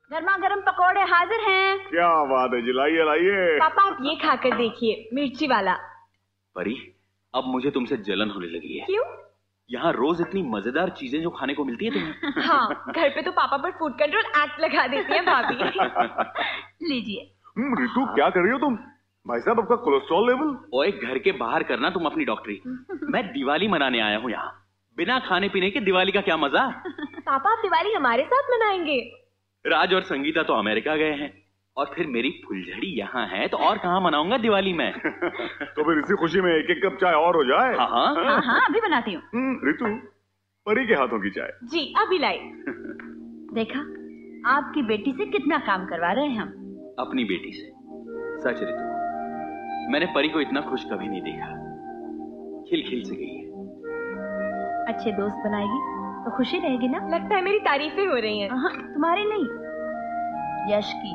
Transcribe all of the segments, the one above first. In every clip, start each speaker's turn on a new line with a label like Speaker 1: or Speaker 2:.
Speaker 1: गर्मा गर्म पकोड़े हाजिर हैं।
Speaker 2: क्या बात है, लाइए लाइए।
Speaker 1: पापा आप ये खाकर देखिए, मिर्ची वाला।
Speaker 3: परी, अब मुझे तुमसे जलन होने लगी है।
Speaker 1: क्यों?
Speaker 3: यहाँ रोज इतनी मजेदार चीजें जो खाने को मिलती है तुम्हें।
Speaker 1: हाँ, घर पे तो पापा पर फूड कंट्रोल एक्ट लगा देती है भाभी। लीजिए।
Speaker 2: रितु क्या कर रही हो तुम? भाई साहब आपका कोलेस्ट्रॉल लेवल।
Speaker 3: ओए घर के बाहर करना तुम अपनी डॉक्टरी। मैं दिवाली मनाने आया हूँ यहाँ। बिना खाने पीने के दिवाली का क्या मजा।
Speaker 1: पापा आप दिवाली हमारे साथ मनाएंगे?
Speaker 3: राज और संगीता तो अमेरिका गए हैं और फिर मेरी फुलझड़ी यहाँ है, तो और कहाँ मनाऊंगा दिवाली में।
Speaker 2: तो फिर इसी खुशी में एक एक कप चाय और हो जाए।
Speaker 3: हाँ हाँ
Speaker 1: हाँ हाँ अभी बनाती हूँ।
Speaker 2: रितु, परी के हाथों की चाय।
Speaker 1: जी अभी लाई। देखा, आपकी बेटी से कितना काम करवा रहे हैं हम।
Speaker 3: अपनी बेटी से। सच रितु, मैंने परी को इतना खुश कभी नहीं देखा। खिल खिल से गई है।
Speaker 1: अच्छे दोस्त बनाएगी तो खुशी रहेगी ना। लगता है मेरी तारीफें हो रही हैं। तुम्हारी नहीं, यश की।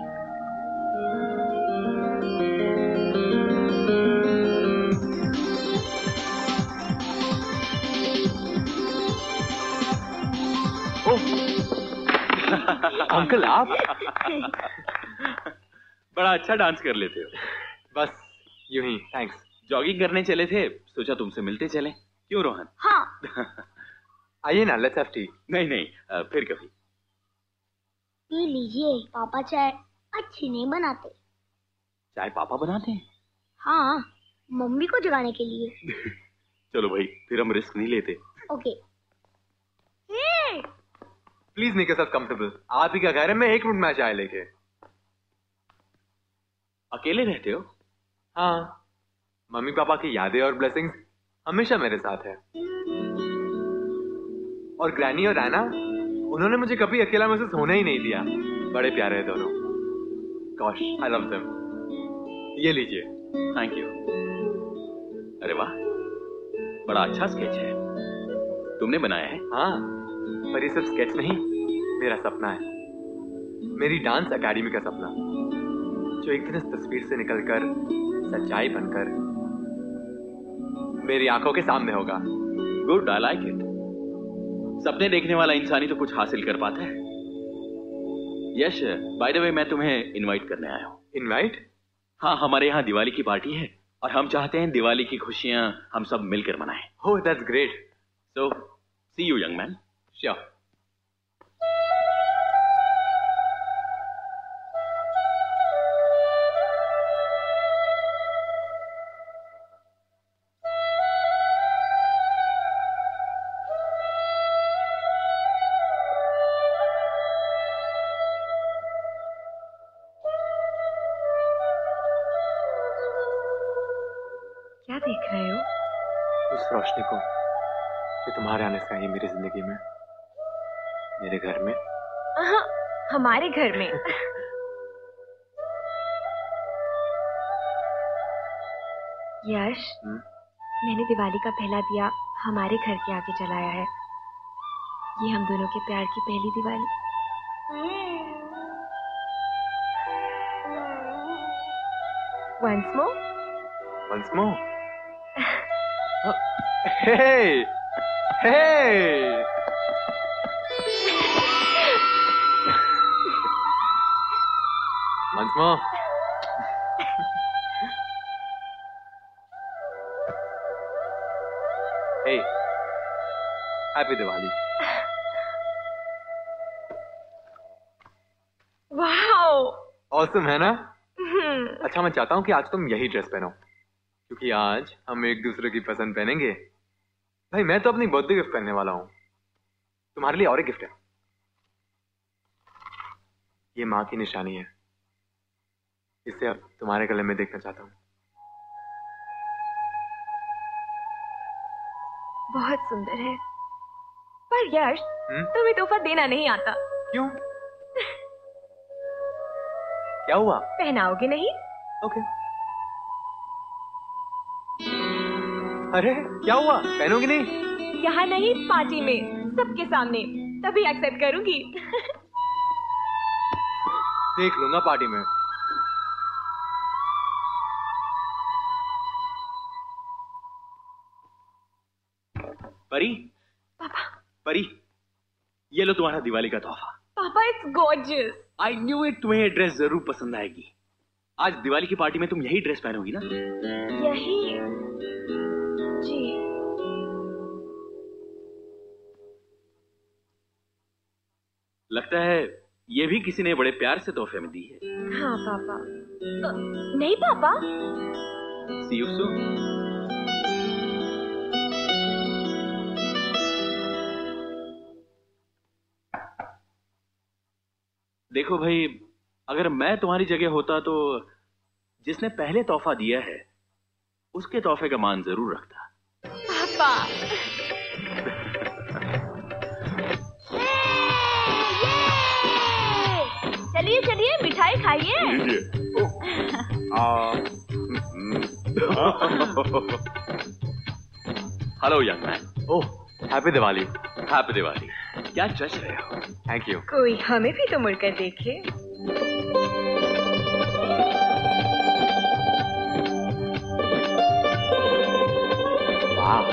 Speaker 3: अंकल आप बड़ा अच्छा डांस कर लेते हो।
Speaker 4: बस यूं ही, थैंक्स।
Speaker 3: जॉगिंग करने चले थे, सोचा तुमसे मिलते चले। क्यों रोहन?
Speaker 1: हाँ।
Speaker 4: आइए ना, लेट्स हैव टी।
Speaker 3: नहीं नहीं, फिर कभी।
Speaker 5: पी लीजिए, पापा चाय अच्छी नहीं बनाते।
Speaker 3: चाय पापा बनाते हैं?
Speaker 5: हाँ, मम्मी को जगाने के लिए।
Speaker 3: चलो भाई, फिर हम रिस्क नहीं लेते।
Speaker 5: Okay.
Speaker 4: Please make yourself comfortable. आप ही का घर है, मैं एक मिनट में चाय लेके।
Speaker 3: अकेले रहते हो?
Speaker 4: हाँ, मम्मी पापा की यादें और ब्लेसिंग्स हमेशा मेरे साथ है। और ग्रैनी और रैना, उन्होंने मुझे कभी अकेला महसूस होने ही नहीं दिया। बड़े प्यारे हैं दोनों। Gosh, I love them. ये लीजिए।
Speaker 3: Thank you. अरे वाह, बड़ा अच्छा स्केच है। तुमने बनाया है?
Speaker 4: हाँ, पर ये सिर्फ स्केच नहीं, मेरा सपना है। मेरी डांस एकेडमी का सपना, जो एक दिन इस तस्वीर से निकलकर सच्चाई बनकर मेरी आंखों के सामने होगा।
Speaker 3: Good, I like it. सपने देखने वाला इंसान ही तो कुछ हासिल कर पाता है। यश, बाय द वे मैं तुम्हें इनवाइट करने आया हूँ।
Speaker 4: इनवाइट?
Speaker 3: हाँ, हमारे यहाँ दिवाली की पार्टी है और हम चाहते हैं दिवाली की खुशियाँ हम सब मिलकर मनाएं।
Speaker 4: Oh, that's great.
Speaker 3: So see you young man.
Speaker 4: Sure.
Speaker 1: क्या देख रहे हो?
Speaker 4: उस रोशनी को जो तुम्हारे आने से आई मेरी जिंदगी में, मेरे घर में।
Speaker 1: हमारे घर में। यश, मैंने दिवाली का पहला दिया हमारे घर के आगे जलाया है। ये हम दोनों के प्यार की पहली Diwali. Once more?
Speaker 4: Once more? Hey! Hey! Once more. Hey, Happy Diwali.
Speaker 1: Wow!
Speaker 4: Awesome है ना? अच्छा, मैं चाहता हूँ कि आज तुम यही ड्रेस पहनो, क्योंकि आज हम एक दूसरे की पसंद पहनेंगे। भाई, मैं तो अपनी बर्थडे गिफ्ट पहनने वाला हूँ। तुम्हारे लिए और एक गिफ्ट है। ये माँ की निशानी है। इसे अब तुम्हारे गले में देखना चाहता हूँ।
Speaker 1: बहुत सुंदर है। पर यश, तुम्हें तोहफा देना नहीं आता।
Speaker 4: क्यों? क्या हुआ?
Speaker 1: पहनाओगे नहीं?
Speaker 4: ओके। अरे क्या हुआ? पहनोगी नहीं?
Speaker 1: यहाँ नहीं, पार्टी में, सबके सामने, तभी एक्सेप्ट करूंगी।
Speaker 4: देख लूंगा पार्टी में।
Speaker 3: परी,
Speaker 1: पापा।
Speaker 3: परी, ये लो तुम्हारा दिवाली का तोहफा।
Speaker 1: पापा, it's gorgeous.
Speaker 3: I knew it, तुम्हें ये ड्रेस जरूर पसंद आएगी। आज दिवाली की पार्टी में तुम यही ड्रेस पहनोगी ना?
Speaker 1: यही जी।
Speaker 3: लगता है ये भी किसी ने बड़े प्यार से तोहफे में दी है।
Speaker 1: हाँ पापा। नहीं पापा।
Speaker 3: See you soon. देखो भाई, अगर मैं तुम्हारी जगह होता तो जिसने पहले तोहफा दिया है उसके तोहफे का मान जरूर रखता।
Speaker 1: पापा। चलिए चलिए मिठाई खाइए।
Speaker 3: Hello young man.
Speaker 4: Oh, happy Diwali.
Speaker 3: Happy Diwali. क्या जच रहे हो?
Speaker 4: Thank you.
Speaker 1: कोई हमें भी तो मुड़कर देखे।
Speaker 4: वाह।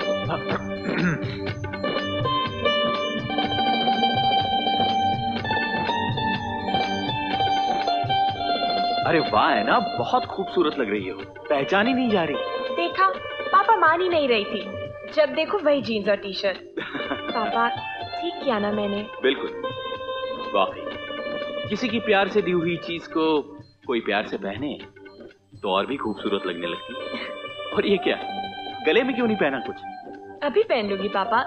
Speaker 3: अरे वाह, है ना, बहुत खूबसूरत लग रही हो, पहचान ही नहीं जा रही।
Speaker 1: देखा, पापा मान ही नहीं रही थी। जब देखो वही जीन्स और टी शर्ट। पापा ठीक किया ना मैंने?
Speaker 3: बिल्कुल, वाकई किसी की प्यार से दी हुई चीज को कोई प्यार से पहने तो और भी खूबसूरत लगने लगती। और ये क्या, गले में क्यों नहीं पहना कुछ?
Speaker 1: अभी पहन लूंगी पापा।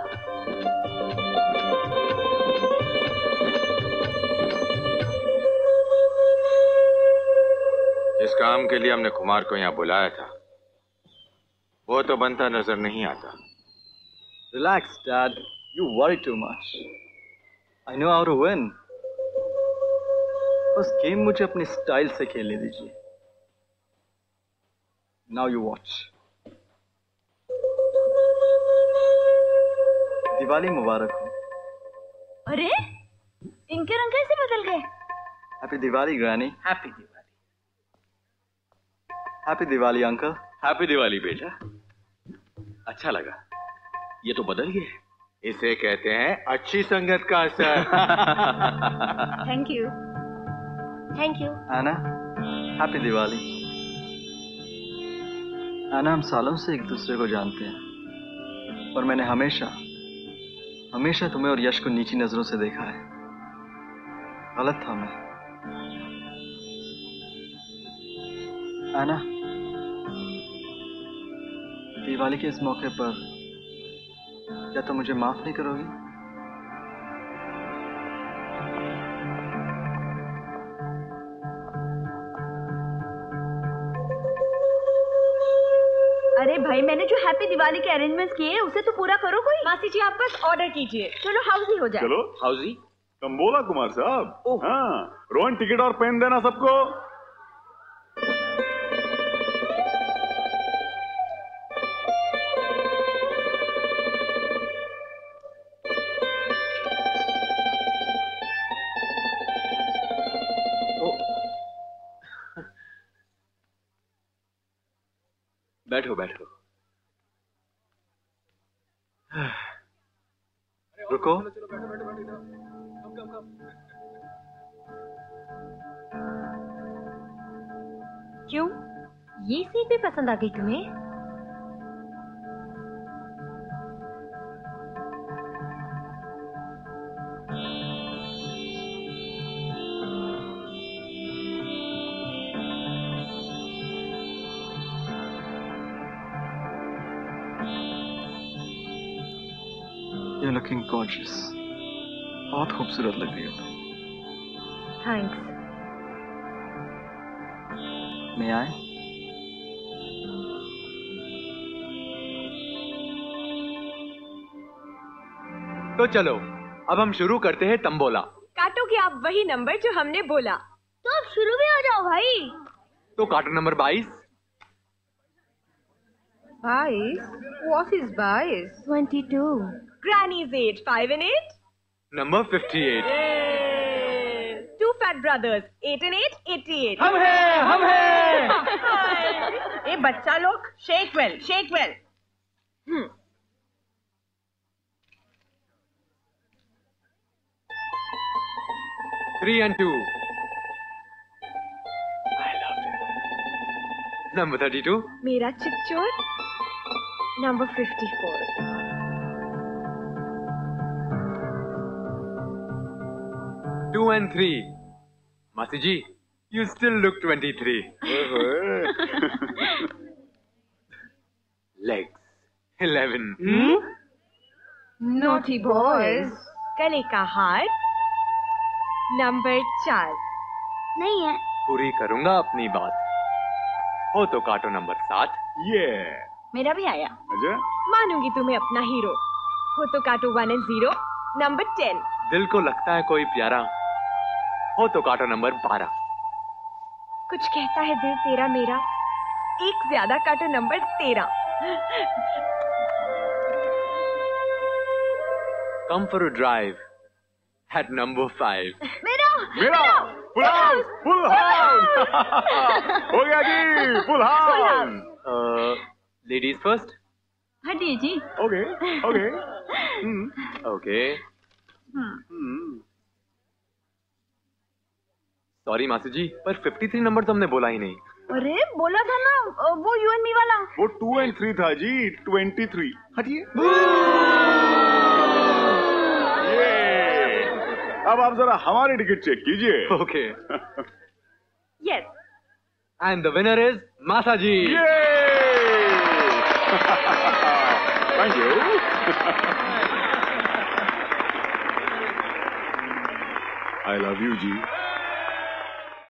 Speaker 6: जिस काम के लिए हमने कुमार को यहाँ बुलाया था वो तो बनता नजर नहीं आता।
Speaker 7: Relax, Dad. You worry too much. I know how to win. बस गेम मुझे अपने स्टाइल से खेलने दीजिए। Now you watch. दिवाली मुबारक हो।
Speaker 5: अरे इनके रंग कैसे बदल गए?
Speaker 7: Happy Diwali granny.
Speaker 3: Happy Diwali.
Speaker 7: Happy Diwali uncle.
Speaker 3: Happy Diwali बेटा। अच्छा लगा, ये तो बदल गए।
Speaker 6: इसे कहते हैं अच्छी संगत का असर।
Speaker 5: Thank you. Thank you.
Speaker 7: आना, हैप्पी दिवाली। आना, हम सालों से एक दूसरे को जानते हैं और मैंने हमेशा तुम्हें और यश को नीची नजरों से देखा है। गलत था मैं। आना, दिवाली के इस मौके पर क्या तुम मुझे माफ नहीं करोगी?
Speaker 5: अरे भाई, मैंने जो हैप्पी दिवाली के अरेंजमेंट्स किए हैं उसे तो पूरा करो कोई।
Speaker 1: मासी जी आप बस ऑर्डर कीजिए।
Speaker 5: चलो हाउस ही हो जाए।
Speaker 2: चलो,
Speaker 3: हाउजी।
Speaker 2: तुम बोला कुमार साहब। हाँ, रोहन टिकट और पेन देना सबको।
Speaker 3: बैठो बैठो।
Speaker 7: रुको।
Speaker 1: क्यों, ये सीट भी पसंद आ गई तुम्हें?
Speaker 7: You're looking gorgeous. बहुत खूबसूरत लग रही हो तुम।
Speaker 1: थैंक्स।
Speaker 7: मैं आए?
Speaker 4: तो चलो, अब हम शुरू करते हैं तंबोला।
Speaker 1: काटोगे आप वही नंबर जो हमने बोला।
Speaker 5: तो अब शुरू भी हो जाओ भाई।
Speaker 4: तो काटो number 22।
Speaker 1: 22? What is 22? 22. Granny's age, 5 and 8.
Speaker 4: Number 58।
Speaker 1: Two fat brothers, 8 and 8, 88.
Speaker 4: हम हैं।
Speaker 8: ए बच्चा लोग, shake well.
Speaker 4: 3 and 2. I loved it. Number 32.
Speaker 1: मेरा चिकचोर number 54.
Speaker 4: 2 and 3. Masi ji, you still look 23. Legs 11.
Speaker 1: Naughty boys. गले का हार नंबर 4.
Speaker 5: नहीं है।
Speaker 4: पूरी करूंगा अपनी बात। हो तो काटो नंबर 7.
Speaker 2: ये
Speaker 8: मेरा भी आया।
Speaker 2: अच्छा
Speaker 1: मानूंगी तुम्हें अपना हीरो। हो तो काटो 1 and 0 नंबर 10.
Speaker 4: दिल को लगता है कोई प्यारा, हो तो काटो नंबर 12.
Speaker 1: कुछ कहता है दिल तेरा मेरा, एक ज्यादा काटो number 13.
Speaker 4: Come for a drive at number 5.
Speaker 2: मेरा फुल हाउस हो गया जी, फुल हाउस.
Speaker 4: Ladies first.
Speaker 8: हटिए जी।
Speaker 2: Okay okay.
Speaker 4: Okay. सॉरी मासी जी, पर 53 नंबर तो हमने बोला ही नहीं.
Speaker 8: अरे बोला था ना, वो यू एंड मी वाला।
Speaker 2: वो 2 and 3 था जी. 23. हटिए. ये अब आप जरा हमारी टिकट चेक कीजिए.
Speaker 4: Okay.
Speaker 1: Yes.
Speaker 4: And the winner is Masa ji.
Speaker 2: Thank you. I love you, ji.